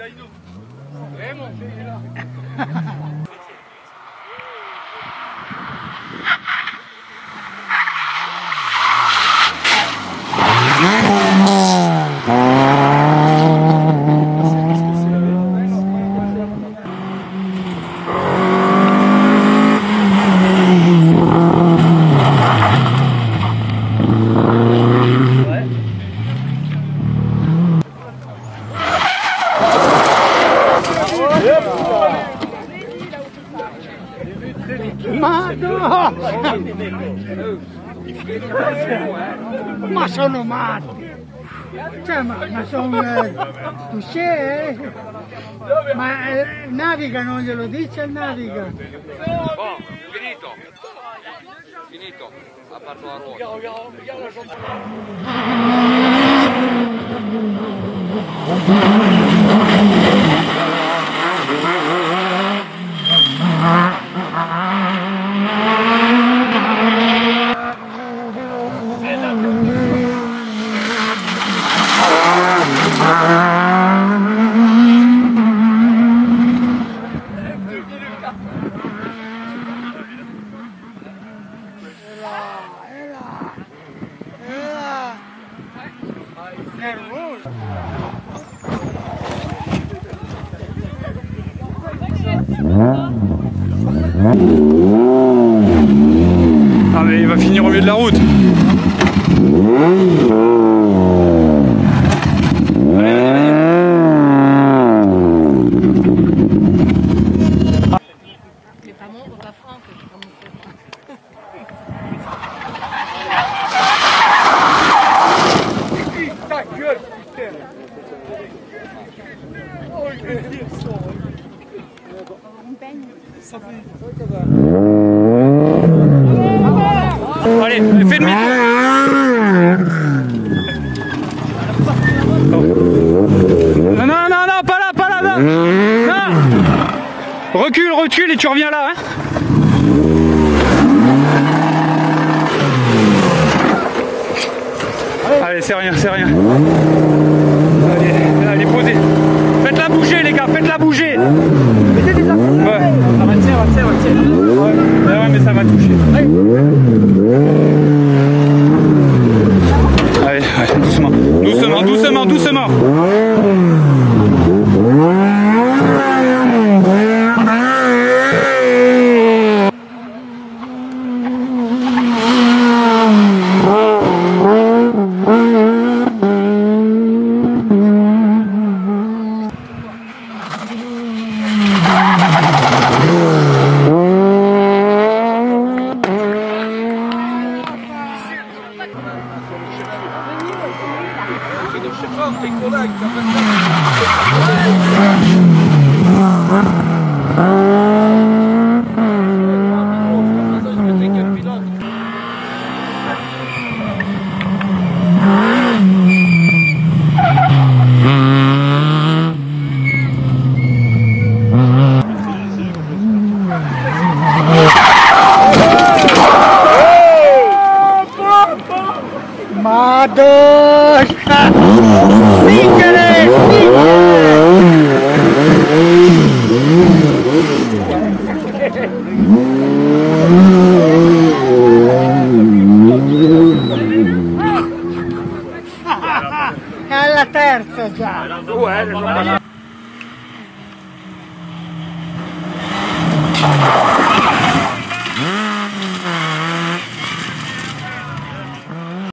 Ma no! Ma sono matti! Cioè, ma sono touché, ma Naviga non glielo dice il Naviga? Boh, finito! Finito! Ha fatto la Nervoso! Ah mais il va finir au milieu de la route. C'est pas mon, pas Franck, c'est pas mon frère. Ta gueule, putain! Oh, il est bien ça! Ça fait... Allez, fais demi-tour. Non, non, non, non, pas là, pas là, non. Non. Recule, recule et tu reviens là, hein. Allez, c'est rien, c'est rien. Allez, allez, posez. Faites-la bouger, les gars, faites-la bouger. Mettez des affaires. Ouais. Ça va tirer, va tirer. Ouais, mais ça va toucher. Allez, allez, doucement. Doucement, doucement, doucement. Madosca! Spingere! È alla terza già!